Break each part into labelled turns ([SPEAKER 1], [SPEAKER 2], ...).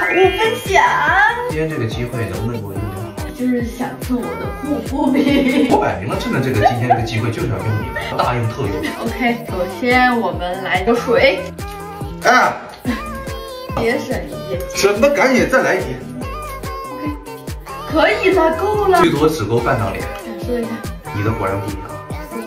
[SPEAKER 1] 我分享。
[SPEAKER 2] 今天这个机会能不能给我用点好？
[SPEAKER 1] 就是想蹭我的护肤品。
[SPEAKER 2] 我摆明了趁着今天这个机会就是要用你的，大用特用。
[SPEAKER 1] OK， 首先我们来个水。
[SPEAKER 2] 哎，
[SPEAKER 1] 节省一点。
[SPEAKER 2] 省的赶紧再来一滴。
[SPEAKER 1] OK， 可以了，够了。
[SPEAKER 2] 最多只够半张脸。
[SPEAKER 1] 感受一下。
[SPEAKER 2] 你的果然不一样。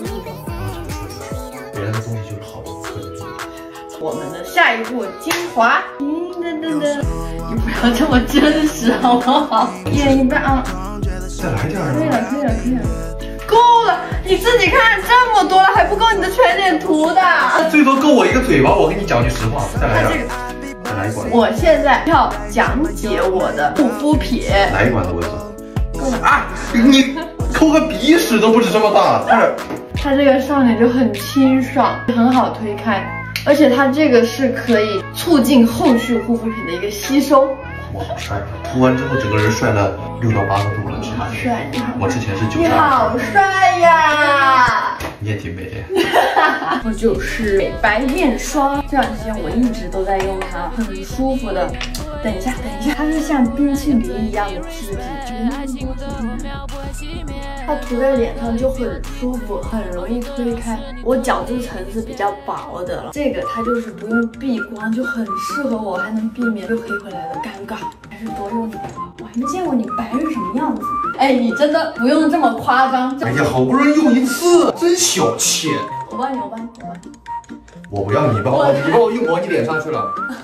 [SPEAKER 2] 别人的东西就是好的，特别重要。
[SPEAKER 1] 我们的下一步精华，噔噔噔，你不要这么真实好不好？一人一半啊！
[SPEAKER 2] 再来点儿。
[SPEAKER 1] 可以了，可以了，可以了，够了！你自己看这么多了，还不够你的全脸涂的。
[SPEAKER 2] 最多够我一个嘴巴，我跟你讲句实话，再来点儿。再来一管。我
[SPEAKER 1] 现在要讲解我的护肤品。
[SPEAKER 2] 来一管都会做。啊！你抠个鼻屎都不止这么大，快点。
[SPEAKER 1] 它这个上脸就很清爽，很好推开，而且它这个是可以促进后续护肤品的一个吸收。
[SPEAKER 2] 我好帅，涂完之后整个人帅了6到8个度了。
[SPEAKER 1] 你好帅，你好。
[SPEAKER 2] 我之前是92。
[SPEAKER 1] 你好帅呀！
[SPEAKER 2] 你也挺美的。
[SPEAKER 1] 我就是美白面霜，这段时间我一直都在用它，很舒服的。等一下，它是像冰淇淋一样的质地，它涂在脸上就很舒服，很容易推开。我角质层是比较薄的了，这个它就是不用避光，就很适合我，还能避免又黑回来的尴尬。还是多用点吧，我还没见过你白是什么样子。哎，你真的不用这么夸张。
[SPEAKER 2] 哎呀，好不容易用一次，真小气。
[SPEAKER 1] 我帮你。
[SPEAKER 2] 我不要你帮我一抹你脸上去了。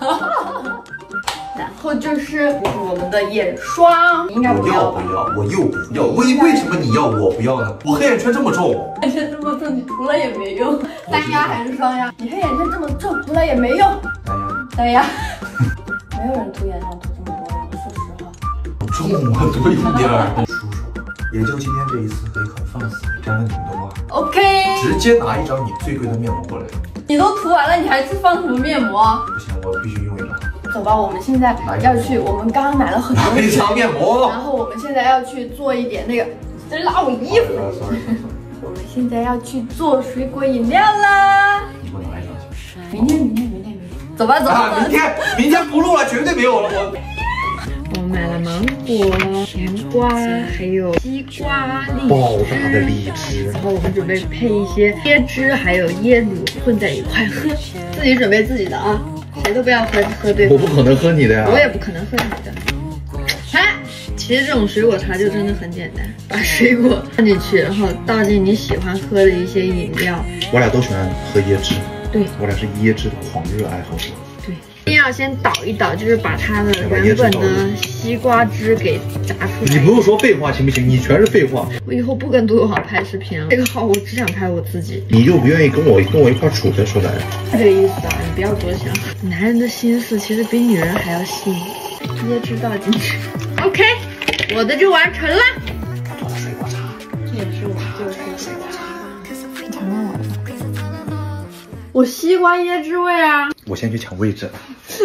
[SPEAKER 1] 然后就是我们的眼霜，应该不要吧？
[SPEAKER 2] 我又不要，为什么你要我不要呢？我黑眼圈这么重，
[SPEAKER 1] 黑眼圈这么重，你涂了也没用。单压还是双压？你黑眼圈这么重，涂了也没用。单压。没有人涂眼上涂这么多，说实话。
[SPEAKER 2] 重啊，多用点儿。叔叔，也就今天这一次可以很放肆，沾了你们的话
[SPEAKER 1] OK，
[SPEAKER 2] 直接拿一张你最贵的面膜过来。
[SPEAKER 1] 你都涂完了，你还去放什么面膜？
[SPEAKER 2] 不行，我必须用一张。
[SPEAKER 1] 走吧，我们现在要去，我们刚刚买了很多
[SPEAKER 2] 一张面膜，
[SPEAKER 1] 然后我们现在要去做一点那个，在拉我衣服。我们现在要去做水果饮料啦。
[SPEAKER 2] 你给我拿一张去。
[SPEAKER 1] 明天。走吧。
[SPEAKER 2] 明天不录了，绝对没有了
[SPEAKER 1] 我们买了芒果、甜瓜，还有西瓜、
[SPEAKER 2] 爆大的荔枝，
[SPEAKER 1] 然后我们准备配一些椰汁还有椰乳混在一块喝，自己准备自己的啊，谁都不要喝对方。
[SPEAKER 2] 我不可能喝你的呀，
[SPEAKER 1] 我也不可能喝你的。其实这种水果茶就真的很简单，把水果放进去，然后倒进你喜欢喝的一些饮料。
[SPEAKER 2] 我俩都喜欢喝椰汁，
[SPEAKER 1] 对，
[SPEAKER 2] 我俩是椰汁的狂热爱好者。
[SPEAKER 1] 对，一定要先倒一倒，就是把它的原本的西瓜汁给榨出来。
[SPEAKER 2] 你不用说废话行不行？你全是废话。
[SPEAKER 1] 我以后不跟杜友好拍视频了，这个号我只想拍我自己。
[SPEAKER 2] 你就不愿意跟我一块处的说来？
[SPEAKER 1] 这个意思啊，你不要多想。男人的心思其实比女人还要细腻。椰汁倒进去 ，OK， 我的就完成了。
[SPEAKER 2] 做的水果茶，
[SPEAKER 1] 这也是我就是水果茶。你尝尝我的。我西瓜椰汁味啊！
[SPEAKER 2] 我先去抢位置。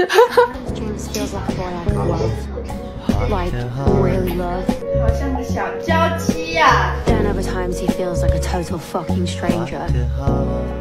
[SPEAKER 1] 好像个小娇妻呀。